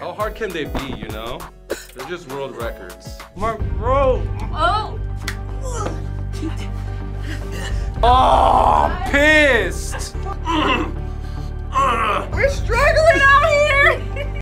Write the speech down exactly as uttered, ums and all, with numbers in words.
How hard can they be, you know? They're just world records. Mark, bro! Oh! Oh, I'm pissed!